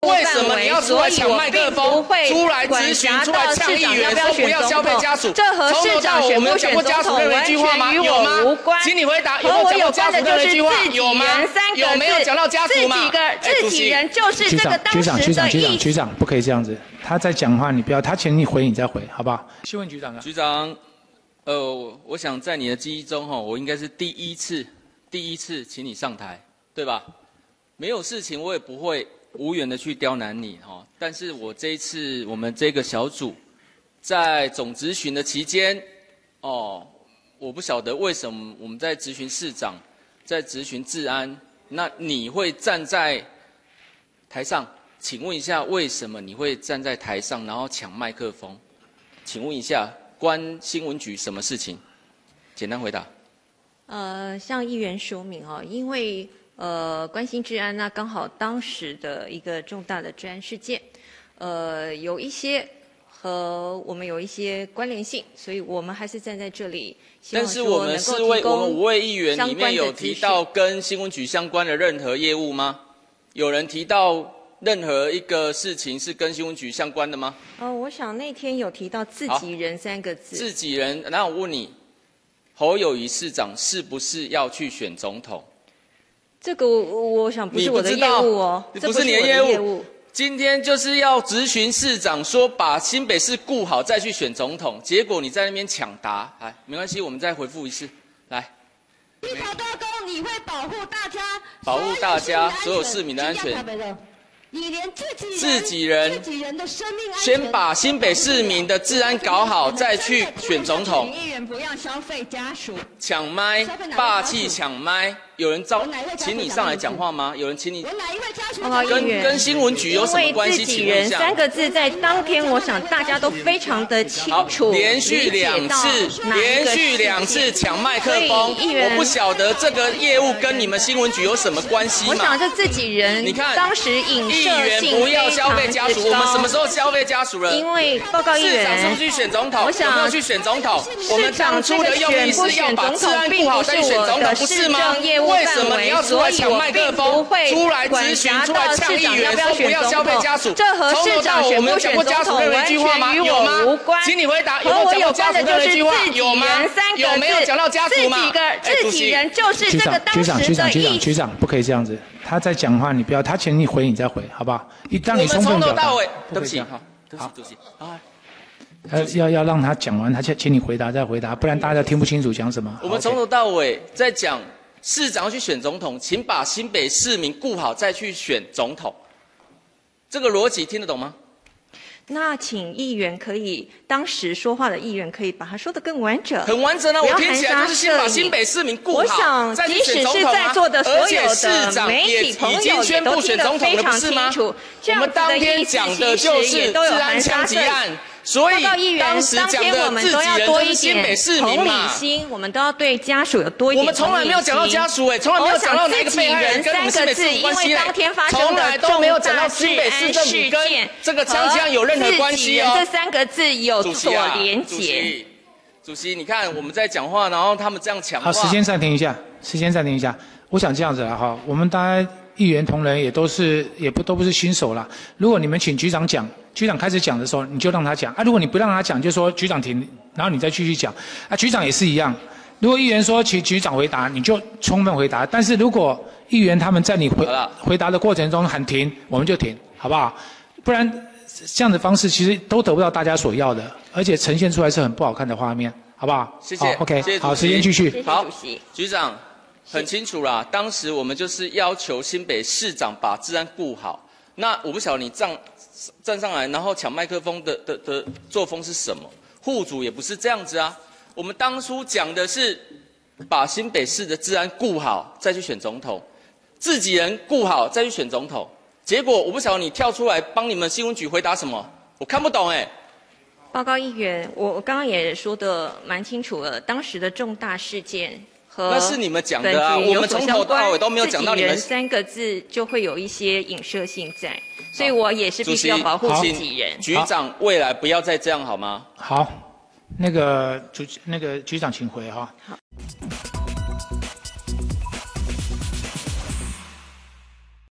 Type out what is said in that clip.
为什么你要出来抢麦克风、出来质询、出来呛议员，说不要消费家属？ 这和市长选不选总统完全与我无关。 请你回答，有和没有讲到家属我有关的就是任何一句话？ 自己有吗？ 人三个字， 有没有讲到家属吗？ 自己人就是这个当时的意思。 局长不可以这样子，他在讲话，你不要，他请你回你再回，好不好？新闻局长啊。 局长，我想在你的记忆中我应该是第一次请你上台，对吧？没有事情我也不会无缘的去刁难你但是我这一次我们这个小组在总质询的期间，我不晓得为什么我们在质询市长，在质询治安，那你会站在台上？请问一下，为什么你会站在台上，然后抢麦克风？请问一下，关新闻局什么事情？简单回答。 向议员说明因为关心治安，那刚好当时的一个重大的治安事件，有一些和我们有一些关联性，所以我们还是站在这里。 但是我们5位议员里面有提到跟新闻局相关的任何业务吗？有人提到任何一个事情是跟新闻局相关的吗？ 我想那天有提到自己人3个字。 自己人，那我问你，侯友宜市长是不是要去选总统？这个我想不是我的业务不是你的业务。今天就是要质询市长，说把新北市顾好再去选总统，结果你在那边抢答，没关系，我们再回复一次，来。 一条大沟，你会保护大家， 保护大家所有市民的安全。 你连自己人的生命安全， 先把新北市民的治安搞好，再去选总统。 议员不要消费家属， 抢麦，霸气抢麦。有人请你上来讲话吗？有人请你？ 哪一位家属？ 跟新闻局有什么关系？请问一下。 自己人3个字在当天，我想大家都非常的清楚。 连续2次抢麦克风，我不晓得这个业务跟你们新闻局有什么关系吗？ 我想这自己人， 你看当时影射性不要消费家属，我们什么时候消费家属了？ 因为报告议员， 市长是不是去选总统？ 我想要去选总统，我们当初的用意是要把治安顾好再去选总统，不是吗？为什么你要出来抢麦克风、出来质询、出来呛议员，说不要消费家属？ 这和市长选不选总统完全与我无关。 请你回答，有和没有讲到家属我有关的就是任何一句话？有吗？有没有讲到家属吗？ 自己人就是这个当时的意思。 局长不可以这样子，他在讲话，你不要，他请你回你再回，好不好？让你充分表达。 从头到尾，对不起， 主席。要让他讲完，他请你回答再回答，不然大家听不清楚讲什么。 我们从头到尾在讲市长要去选总统，请把新北市民顾好再去选总统，这个逻辑听得懂吗？ 那请议员可以，当时说话的议员可以把它说得更完整。 很完整啊，我听起来就是先把新北市民顾好，再去选总统啊。而且市长也已经宣布选总统了，不是吗？我们当天讲的就是治安枪击案。所以当时讲的自己人就是新北市民嘛， 我们都要对家属有多一点。 我们从来没有讲到家属从来没有讲到哪个被害人跟我们新北市有关系从来都没有讲到新北市政府跟这个枪击案有任何关系这3个字有所连结。 主席，你看我们在讲话，然后他们这样抢话。 好，时间暂停一下。我想这样子了我们大家议员同仁都不是新手啦。如果你们请局长讲，局长开始讲的时候，你就让他讲如果你不让他讲，就说局长停，然后你再继续讲局长也是一样。如果议员说请局长回答，你就充分回答。但是如果议员他们在你回答的过程中喊停，我们就停，好不好？不然这样的方式其实都得不到大家所要的，而且呈现出来是很不好看的画面，好不好？ 谢谢。 OK， 好，时间继续。 好，局长很清楚啦，当时我们就是要求新北市长把治安顾好。那我不晓得你站上来，然后抢麦克风的作风是什么？户主也不是这样子啊。我们当初讲的是把新北市的治安顾好，再去选总统，自己人顾好再去选总统。结果我不晓得你跳出来帮你们新闻局回答什么，我看不懂报告议员，我刚刚也说的蛮清楚了，当时的重大事件。 那是你们讲的啊，我们从头到尾都没有讲到你们。 自己人3个字就会有一些影射性在，所以我也是必须要保护自己人。 局长，未来不要再这样好吗？ 好，那个局长请回哈。好。